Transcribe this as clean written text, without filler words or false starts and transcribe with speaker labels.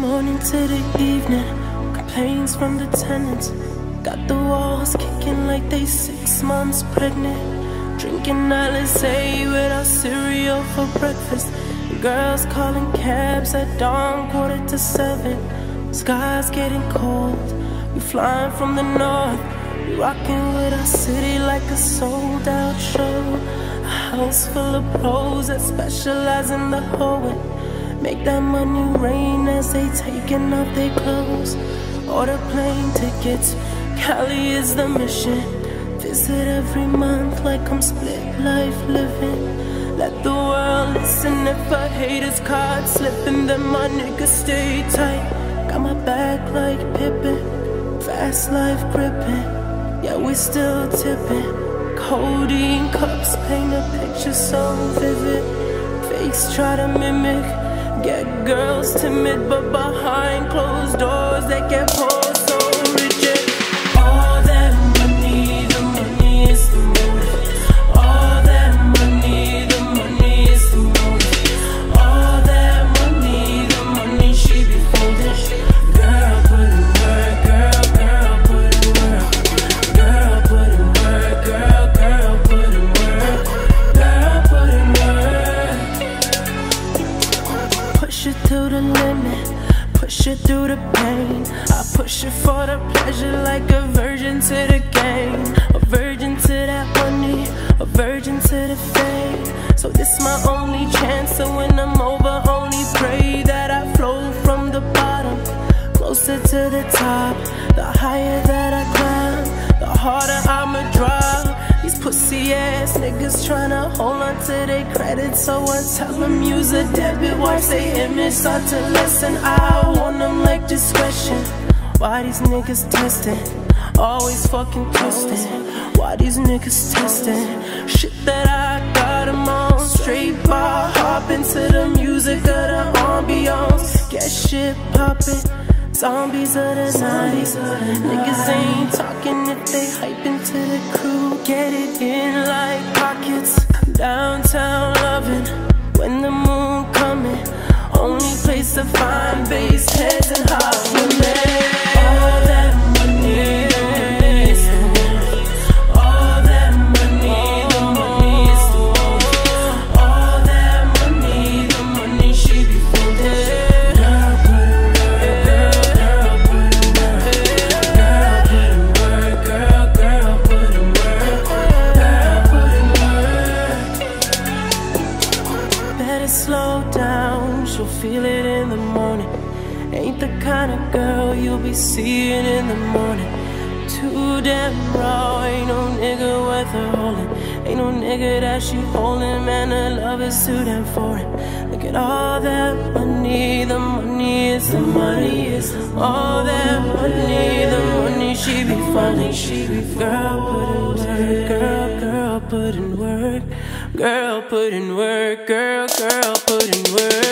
Speaker 1: morning to the evening, complaints from the tenants. Got the walls kicking like they 6 months pregnant. Drinking Alizé without cereal for breakfast. Girls calling cabs at dawn, 6:45. Sky's getting cold, we flying from the north. We rocking with our city like a sold out show. A house full of pros that specialize in the hoeing. Make that money rain as they taking off their clothes. Order plane tickets, Cali is the mission. Visit every month like I'm split life living. Let the world listen if a hater's card slipping, then my niggas stay tight. Got my back like Pippin, fast life gripping. Yeah, we still tipping. Codeine cups paint a picture so vivid. Fakes try to mimic, get girls timid, but behind closed doors they get pulled so rigid. All that money, the money is the motive. All that money, the money is the motive. All that money, the money she be folding. Girl, put in work, girl, girl, put in work. Girl, put in work, girl, girl, put in work. Girl, put in work. Push it to the limit, push it through the pain. I push it for the pleasure like a virgin to the game. A virgin to that money, a virgin to the fame. So this my only chance, so when I'm over, only pray that I flow from the bottom closer to the top. The higher that I climb, the harder I'ma drop. These pussy ass niggas tryna hold on to their credit, so I tell them use a debit. Watch they image start to lessen. I want them like discretion. Why these niggas testing? Always fucking twisting. Why these niggas testing? Shit that I got them on. Straight bar hopping to the music of the ambiance. Get shit poppin'. Zombies of the night. Niggas ain't talking if they hyping to the crew. Get it in like pockets. Downtown loving when the moon coming. Only place to find bass heads and hot women. All that money, the money is the motive. All that money, the money is the motive. All that money, the money she be folding. Girl, put in work, girl, girl, put in work. Girl, girl, put in work. Girl, put in work. Better slow down, she'll feel it in the morning. Ain't the kind of girl you'll be seeing in the morning. Too damn raw, ain't no nigga worth her holding. Ain't no nigga that she holding, man, her love is too damn foreign. Look at all that money, the money is the money. All that money, the money she be funding. Girl, put in work, girl, girl, put in work. Girl, put in work, girl, girl, put in work.